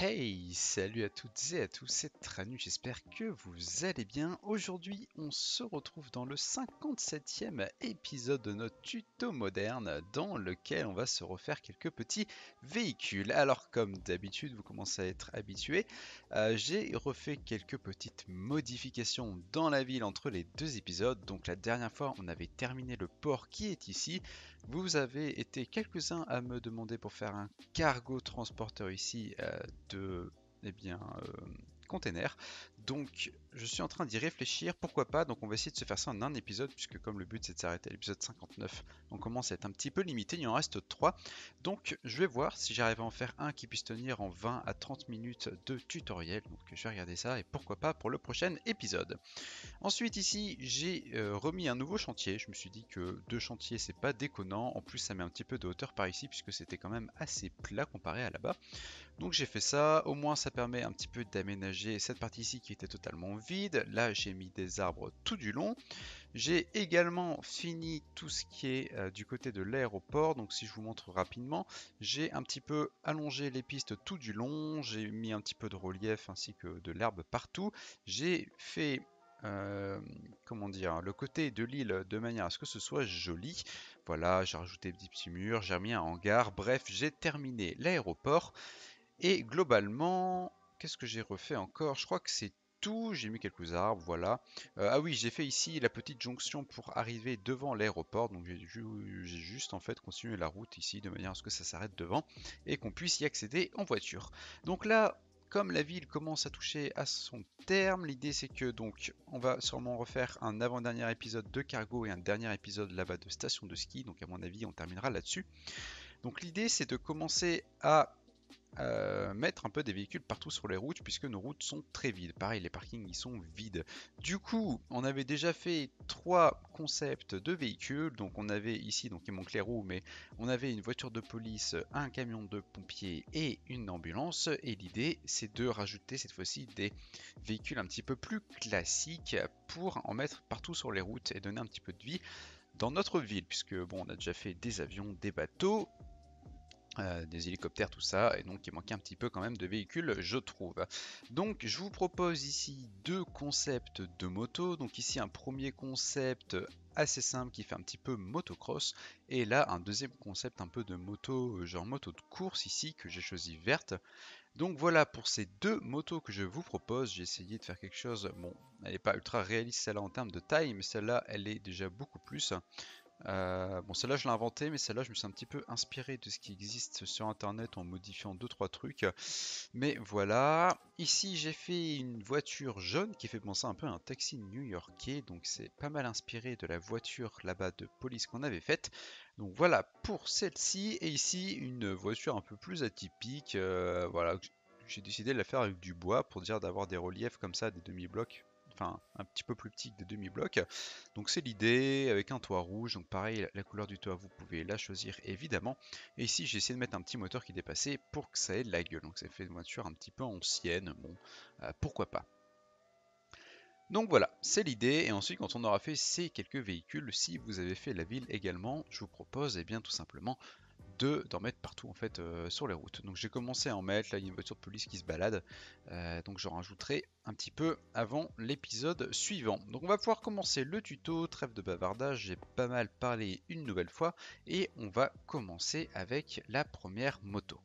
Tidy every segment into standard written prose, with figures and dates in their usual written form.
Hey, salut à toutes et à tous, c'est Tranu, j'espère que vous allez bien. Aujourd'hui, on se retrouve dans le 57e épisode de notre tuto moderne dans lequel on va se refaire quelques petits véhicules. Alors, comme d'habitude, vous commencez à être habitués, j'ai refait quelques petites modifications dans la ville entre les deux épisodes. Donc, la dernière fois, on avait terminé le port qui est ici. Vous avez été quelques-uns à me demander pour faire un cargo transporteur ici de eh bien, container. Donc je suis en train d'y réfléchir, pourquoi pas. Donc on va essayer de se faire ça en un épisode, puisque comme le but c'est de s'arrêter à l'épisode 59, on commence à être un petit peu limité, il en reste 3. Donc je vais voir si j'arrive à en faire un qui puisse tenir en 20 à 30 minutes de tutoriel. Donc je vais regarder ça et pourquoi pas pour le prochain épisode. Ensuite ici j'ai remis un nouveau chantier, je me suis dit que deux chantiers c'est pas déconnant, en plus ça met un petit peu de hauteur par ici puisque c'était quand même assez plat comparé à là-bas. Donc j'ai fait ça, au moins ça permet un petit peu d'aménager cette partie ici qui était totalement vide. Là j'ai mis des arbres tout du long. J'ai également fini tout ce qui est du côté de l'aéroport. Donc si je vous montre rapidement, j'ai un petit peu allongé les pistes tout du long. J'ai mis un petit peu de relief ainsi que de l'herbe partout. J'ai fait comment dire, le côté de l'île de manière à ce que ce soit joli. Voilà, j'ai rajouté des petits murs, j'ai mis un hangar. Bref, j'ai terminé l'aéroport. Et globalement, qu'est-ce que j'ai refait encore? Je crois que c'est tout. J'ai mis quelques arbres, voilà. Ah oui, j'ai fait ici la petite jonction pour arriver devant l'aéroport. Donc j'ai juste en fait continué la route ici de manière à ce que ça s'arrête devant et qu'on puisse y accéder en voiture. Donc là, comme la ville commence à toucher à son terme, l'idée c'est que donc on va sûrement refaire un avant-dernier épisode de cargo et un dernier épisode là-bas de station de ski. Donc à mon avis, on terminera là-dessus. Donc l'idée c'est de commencer à mettre un peu des véhicules partout sur les routes puisque nos routes sont très vides. Pareil, les parkings ils sont vides. Du coup, on avait déjà fait trois concepts de véhicules. Donc on avait ici, donc il manque les roues, mais on avait une voiture de police, un camion de pompiers et une ambulance. Et l'idée c'est de rajouter cette fois-ci des véhicules un petit peu plus classiques pour en mettre partout sur les routes et donner un petit peu de vie dans notre ville, puisque bon, on a déjà fait des avions, des bateaux, des hélicoptères, tout ça, et donc il manquait un petit peu quand même de véhicules, je trouve. Donc je vous propose ici deux concepts de moto. Donc ici un premier concept assez simple qui fait un petit peu motocross, et là un deuxième concept un peu de moto, genre moto de course ici que j'ai choisi verte. Donc voilà pour ces deux motos que je vous propose. J'ai essayé de faire quelque chose, bon, elle n'est pas ultra réaliste celle-là en termes de taille, mais celle-là elle est déjà beaucoup plus. Bon, celle-là je l'ai inventée, mais celle-là je me suis un petit peu inspiré de ce qui existe sur internet en modifiant 2-3 trucs. Mais voilà, ici j'ai fait une voiture jaune qui fait penser un peu à un taxi new-yorkais, donc c'est pas mal inspiré de la voiture là-bas de police qu'on avait faite. Donc voilà pour celle-ci, et ici une voiture un peu plus atypique. Voilà, j'ai décidé de la faire avec du bois pour dire d'avoir des reliefs comme ça, des demi-blocs. Enfin, un petit peu plus petits que des demi-blocs. Donc c'est l'idée, avec un toit rouge. Donc pareil, la couleur du toit, vous pouvez la choisir évidemment. Et ici, j'ai essayé de mettre un petit moteur qui dépassait pour que ça ait de la gueule. Donc ça fait une voiture un petit peu ancienne. Bon, pourquoi pas. Donc voilà, c'est l'idée. Et ensuite, quand on aura fait ces quelques véhicules, si vous avez fait la ville également, je vous propose, bien tout simplement d'en mettre partout en fait sur les routes. Donc j'ai commencé à en mettre, là il y a une voiture de police qui se balade, donc j'en rajouterai un petit peu avant l'épisode suivant. Donc on va pouvoir commencer le tuto, trêve de bavardage, j'ai pas mal parlé une nouvelle fois, et on va commencer avec la première moto.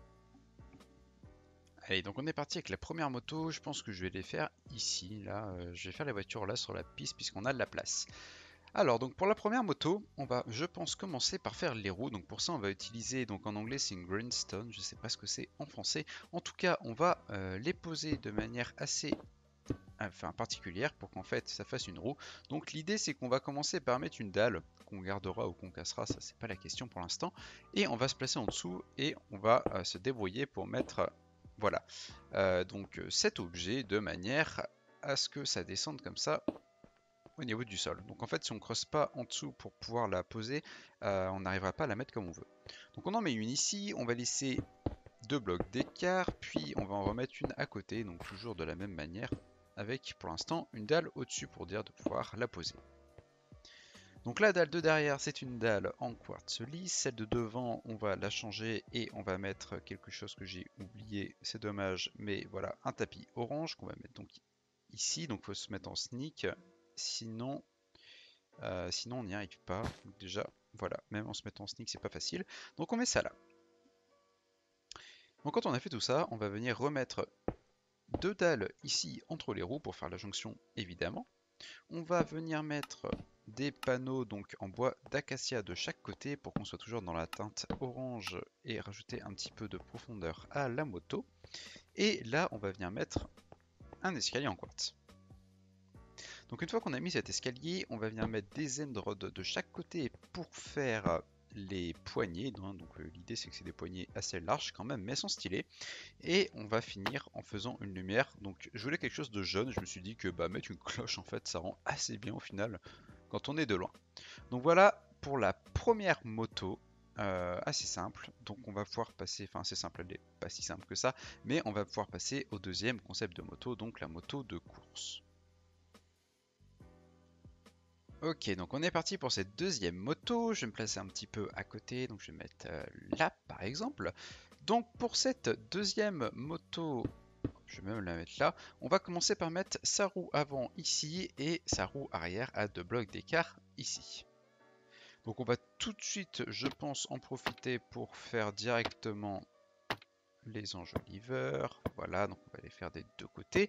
Allez, donc on est parti avec la première moto. Je pense que je vais les faire ici, là, je vais faire les voitures là sur la piste puisqu'on a de la place. Alors, donc pour la première moto, on va, je pense, commencer par faire les roues. Donc pour ça, on va utiliser, donc en anglais, c'est une grindstone. Je ne sais pas ce que c'est en français. En tout cas, on va les poser de manière assez, enfin, particulière pour qu'en fait, ça fasse une roue. Donc l'idée, c'est qu'on va commencer par mettre une dalle qu'on gardera ou qu'on cassera. Ça, c'est pas la question pour l'instant. Et on va se placer en dessous et on va se débrouiller pour mettre, voilà, donc cet objet de manière à ce que ça descende comme ça au niveau du sol. Donc en fait, si on creuse pas en dessous pour pouvoir la poser, on n'arrivera pas à la mettre comme on veut. Donc on en met une ici, on va laisser deux blocs d'écart, puis on va en remettre une à côté, donc toujours de la même manière, avec pour l'instant une dalle au-dessus pour dire de pouvoir la poser. Donc la dalle de derrière, c'est une dalle en quartz lisse. Celle de devant, on va la changer et on va mettre quelque chose que j'ai oublié. C'est dommage, mais voilà, un tapis orange qu'on va mettre donc ici. Donc il faut se mettre en sneak, sinon, sinon on n'y arrive pas. Donc déjà, voilà, même en se mettant en sneak, c'est pas facile. Donc on met ça là. Donc quand on a fait tout ça, on va venir remettre deux dalles ici entre les roues pour faire la jonction évidemment. On va venir mettre des panneaux donc en bois d'acacia de chaque côté pour qu'on soit toujours dans la teinte orange et rajouter un petit peu de profondeur à la moto. Et là on va venir mettre un escalier en quartz. Donc une fois qu'on a mis cet escalier, on va venir mettre des end rods de chaque côté pour faire les poignées. Donc l'idée c'est que c'est des poignées assez larges quand même, mais elles sont stylées. Et on va finir en faisant une lumière. Donc je voulais quelque chose de jaune, je me suis dit que mettre une cloche en fait ça rend assez bien au final quand on est de loin. Donc voilà pour la première moto. Assez simple, donc on va pouvoir passer, enfin c'est simple, elle n'est pas si simple que ça, mais on va pouvoir passer au deuxième concept de moto, donc la moto de course. Ok, donc on est parti pour cette deuxième moto. Je vais me placer un petit peu à côté, donc je vais mettre là par exemple. Donc pour cette deuxième moto, je vais même la mettre là, on va commencer par mettre sa roue avant ici et sa roue arrière à 2 blocs d'écart ici. Donc on va tout de suite, je pense, en profiter pour faire directement les enjoliveurs. Voilà, donc on va les faire des deux côtés,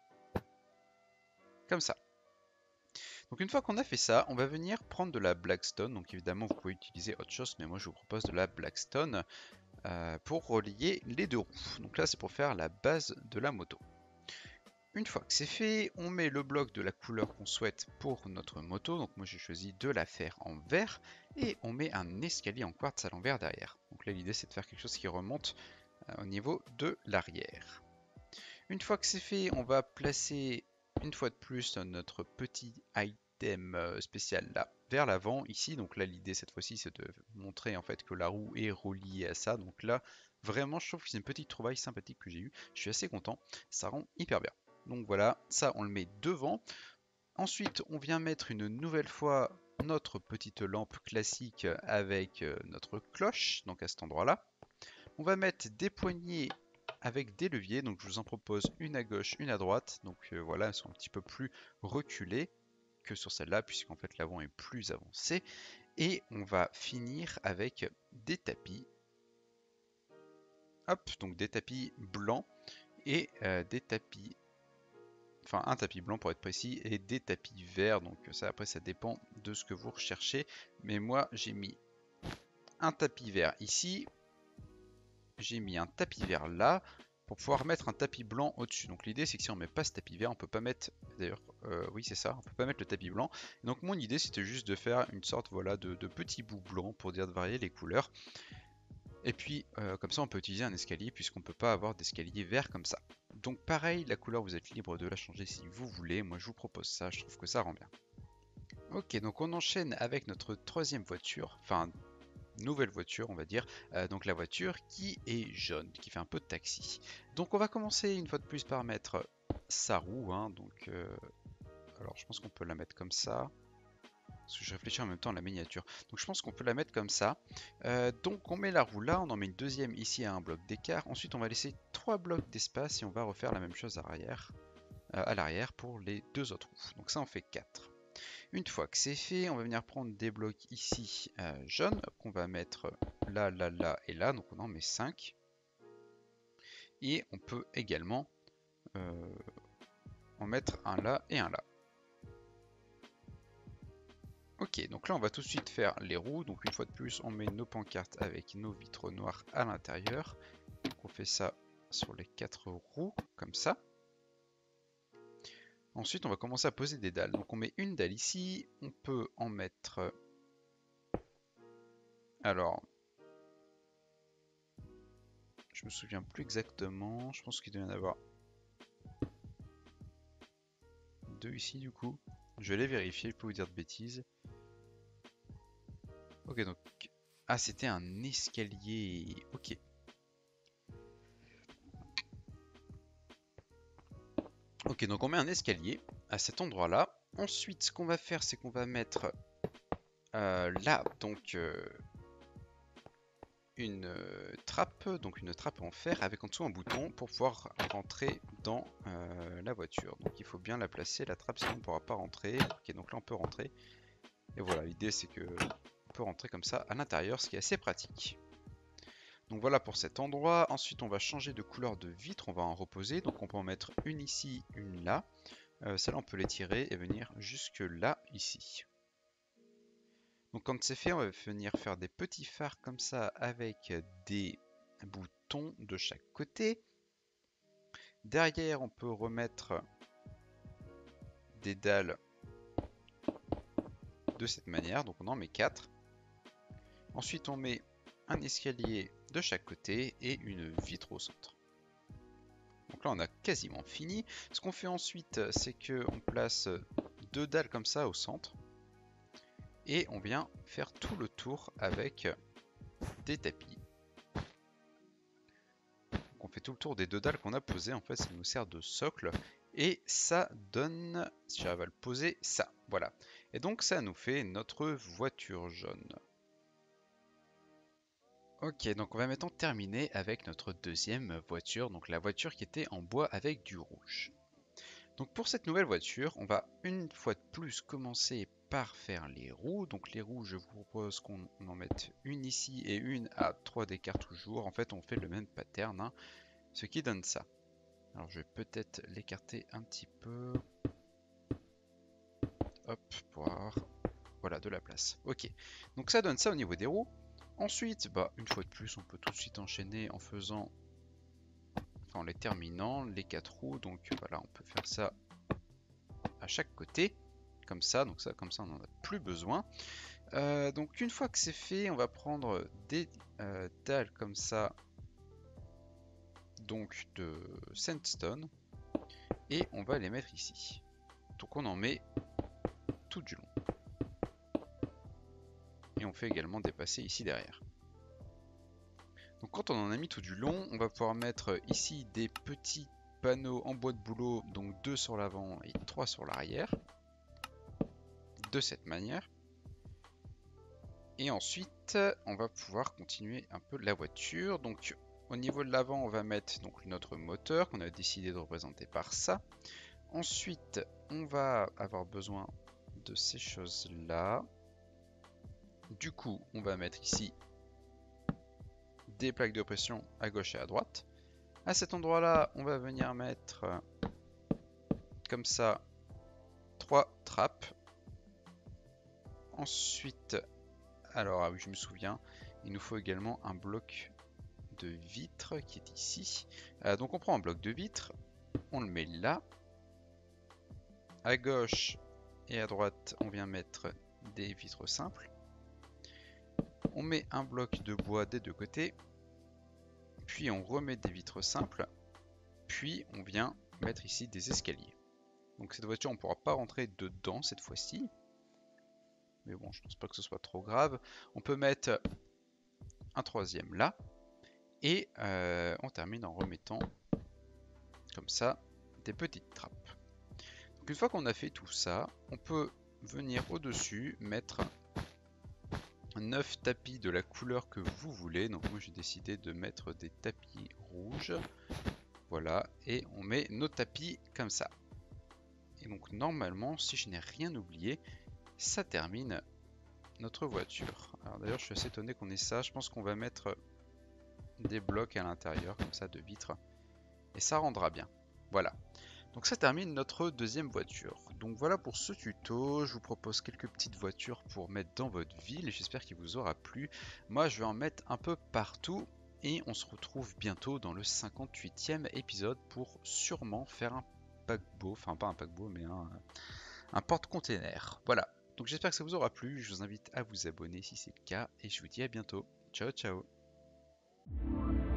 comme ça. Donc une fois qu'on a fait ça, on va venir prendre de la Blackstone. Donc évidemment, vous pouvez utiliser autre chose, mais moi je vous propose de la Blackstone pour relier les deux roues. Donc là, c'est pour faire la base de la moto. Une fois que c'est fait, on met le bloc de la couleur qu'on souhaite pour notre moto. Donc moi j'ai choisi de la faire en vert. Et on met un escalier en quartz à l'envers derrière. Donc là l'idée c'est de faire quelque chose qui remonte au niveau de l'arrière. Une fois que c'est fait, on va placer une fois de plus notre petit item spécial là vers l'avant ici. Donc là l'idée cette fois-ci c'est de montrer en fait que la roue est reliée à ça. Donc là vraiment je trouve que c'est une petite trouvaille sympathique que j'ai eue. Je suis assez content, ça rend hyper bien. Donc voilà, ça on le met devant. Ensuite on vient mettre une nouvelle fois notre petite lampe classique avec notre cloche, donc à cet endroit là. On va mettre des poignées avec des leviers, donc je vous en propose une à gauche, une à droite, donc voilà, elles sont un petit peu plus reculées que sur celle-là, puisqu'en fait l'avant est plus avancé, et on va finir avec des tapis, hop, donc des tapis blancs, et des tapis, enfin un tapis blanc pour être précis, et des tapis verts, donc ça après ça dépend de ce que vous recherchez, mais moi j'ai mis un tapis vert ici, j'ai mis un tapis vert là pour pouvoir mettre un tapis blanc au-dessus. Donc l'idée c'est que si on met pas ce tapis vert, on peut pas mettre, d'ailleurs, oui c'est ça, on peut pas mettre le tapis blanc. Donc mon idée c'était juste de faire une sorte voilà de petits bouts blancs pour dire de varier les couleurs. Et puis comme ça on peut utiliser un escalier puisqu'on peut pas avoir d'escalier vert comme ça. Donc pareil, la couleur vous êtes libre de la changer si vous voulez. Moi je vous propose ça, je trouve que ça rend bien. Ok, donc on enchaîne avec notre troisième voiture, enfin nouvelle voiture on va dire, donc la voiture qui est jaune, qui fait un peu de taxi. Donc on va commencer une fois de plus par mettre sa roue, hein, donc alors je pense qu'on peut la mettre comme ça, parce que je réfléchis en même temps à la miniature, donc je pense qu'on peut la mettre comme ça. Donc on met la roue là, on en met une deuxième ici à un bloc d'écart, ensuite on va laisser 3 blocs d'espace et on va refaire la même chose à l'arrière pour les deux autres roues, donc ça en fait 4. Une fois que c'est fait, on va venir prendre des blocs ici jaunes qu'on va mettre là, là, là et là. Donc on en met 5. Et on peut également en mettre un là et un là. Ok, donc là on va tout de suite faire les roues. Donc une fois de plus, on met nos pancartes avec nos vitres noires à l'intérieur. Donc on fait ça sur les 4 roues, comme ça. Ensuite, on va commencer à poser des dalles. Donc on met une dalle ici. On peut en mettre... Alors, je me souviens plus exactement. Je pense qu'il doit y en avoir 2 ici du coup. Je vais les vérifier, je peux vous dire de bêtises. Ok, donc... Ah, c'était un escalier. Ok. Ok, donc on met un escalier à cet endroit-là. Ensuite, ce qu'on va faire, c'est qu'on va mettre Là, donc, une trappe en fer avec en dessous un bouton pour pouvoir rentrer dans la voiture. Donc il faut bien la placer, la trappe, sinon on ne pourra pas rentrer. Ok, donc là on peut rentrer. Et voilà, l'idée c'est que on peut rentrer comme ça à l'intérieur, ce qui est assez pratique. Donc voilà pour cet endroit. Ensuite on va changer de couleur de vitre, on va en reposer. Donc on peut en mettre une ici, une là. Celle-là on peut les tirer et venir jusque là, ici. Donc quand c'est fait, on va venir faire des petits phares comme ça avec des boutons de chaque côté. Derrière, on peut remettre des dalles de cette manière. Donc on en met 4. Ensuite, on met un escalier de chaque côté et une vitre au centre. Donc là, on a quasiment fini. Ce qu'on fait ensuite, c'est qu'on place 2 dalles comme ça au centre. Et on vient faire tout le tour avec des tapis. Donc on fait tout le tour des 2 dalles qu'on a posées. En fait, ça nous sert de socle. Et ça donne, si j'arrive à le poser, ça. Voilà. Et donc ça nous fait notre voiture jaune. Ok, donc on va maintenant terminer avec notre deuxième voiture. Donc la voiture qui était en bois avec du rouge. Donc pour cette nouvelle voiture, on va une fois de plus commencer par faire les roues. Donc les roues, je vous propose qu'on en mette une ici et une à 3 d'écart toujours. En fait, on fait le même pattern, hein, ce qui donne ça. Alors je vais peut-être l'écarter un petit peu. Hop, pour avoir voilà, de la place. Ok, donc ça donne ça au niveau des roues. Ensuite, bah, une fois de plus, on peut tout de suite enchaîner en faisant, enfin en les terminant, les 4 roues. Donc voilà, on peut faire ça à chaque côté, comme ça. Donc ça, comme ça, on n'en a plus besoin. Donc une fois que c'est fait, on va prendre des dalles comme ça, donc de sandstone, et on va les mettre ici. Donc on en met tout du long. Et on fait également dépasser ici derrière. Donc quand on en a mis tout du long, on va pouvoir mettre ici des petits panneaux en bois de bouleau, donc 2 sur l'avant et 3 sur l'arrière, de cette manière. Et ensuite, on va pouvoir continuer un peu la voiture. Donc au niveau de l'avant, on va mettre donc notre moteur qu'on a décidé de représenter par ça. Ensuite, on va avoir besoin de ces choses-là. Du coup, on va mettre ici des plaques de pression à gauche et à droite. À cet endroit-là, on va venir mettre comme ça 3 trappes. Ensuite, alors ah oui, je me souviens, il nous faut également un bloc de vitre qui est ici. Donc on prend un bloc de vitre, on le met là. À gauche et à droite, on vient mettre des vitres simples. On met un bloc de bois des deux côtés. Puis on remet des vitres simples. Puis on vient mettre ici des escaliers. Donc cette voiture, on ne pourra pas rentrer dedans cette fois-ci. Mais bon, je pense pas que ce soit trop grave. On peut mettre un troisième là. Et on termine en remettant, comme ça, des petites trappes. Donc une fois qu'on a fait tout ça, on peut venir au-dessus, mettre 9 tapis de la couleur que vous voulez. Donc moi j'ai décidé de mettre des tapis rouges. Voilà, et on met nos tapis comme ça. Et donc normalement, si je n'ai rien oublié, ça termine notre voiture. Alors d'ailleurs, je suis assez étonné qu'on ait ça. Je pense qu'on va mettre des blocs à l'intérieur, comme ça, de vitres. Et ça rendra bien. Voilà. Donc ça termine notre deuxième voiture. Donc voilà pour ce tuto. Je vous propose quelques petites voitures pour mettre dans votre ville. J'espère qu'il vous aura plu. Moi, je vais en mettre un peu partout. Et on se retrouve bientôt dans le 58e épisode pour sûrement faire un paquebot. Enfin, pas un paquebot, mais un porte-container. Voilà. Donc j'espère que ça vous aura plu. Je vous invite à vous abonner si c'est le cas. Et je vous dis à bientôt. Ciao, ciao.